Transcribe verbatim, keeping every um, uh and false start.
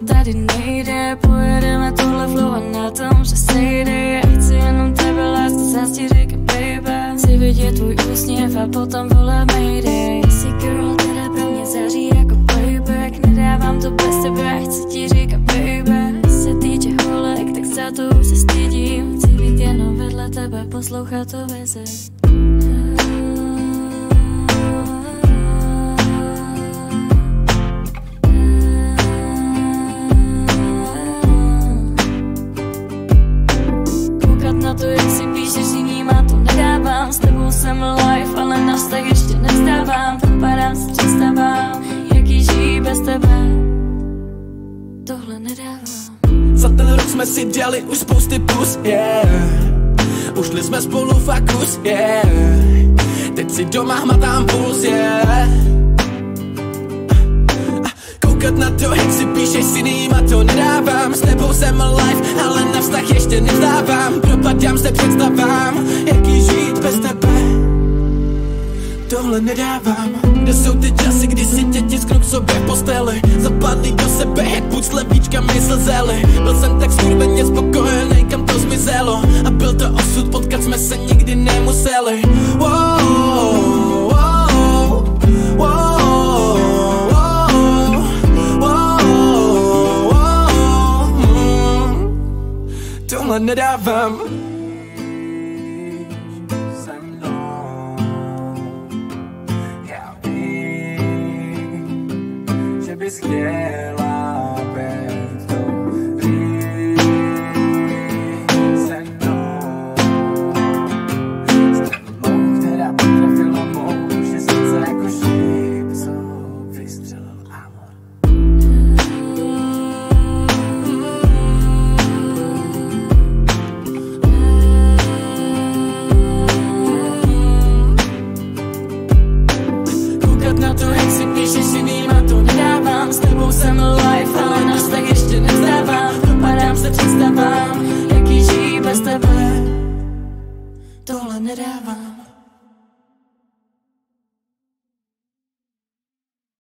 tady nejde. Pojedeme tohle flow a na tom se sejde. Já chci jenom tebe, láska, zas ti říká baby. Chci vidět tvůj úsměv a potom vole mayday. Jsi girl, teda pro mě zaří jako playback. Nedávám to bez tebe, chci ti říkat baby. Se týče holek, tak za to už se stydím. Chci být jenom vedle tebe, poslouchat to veze. Na to, jak si píšeš s jinýma, to nedávám. S tebou jsem live, ale na vztah ještě nevzdávám. Vypadám si představám, jaký žijí bez tebe. Tohle nedávám. Za ten rok jsme si dělali už spousty plus, yeah. Ušli jsme spolu fakt kus, yeah. Teď si doma hmatám puls, yeah. Koukat na to, jak si píšeš s jinýma, to nedávám. S tebou jsem live, ale na vztah ještě nevzdávám. Propadám se představám, jaký žít bez tebe. Tohle nedávám. Kde jsou ty časy, kdy si tě tisknu k sobě v posteli? Zapadli do sebe, jak buď s levíčkami slzeli. Byl jsem tak skurveně spokojený, kam to zmizelo. A byl to osud, potkat jsme se nikdy nemuseli. Wow, wow, wow. Tohle nedávám. Se mnou, já vím, že bys chtěla.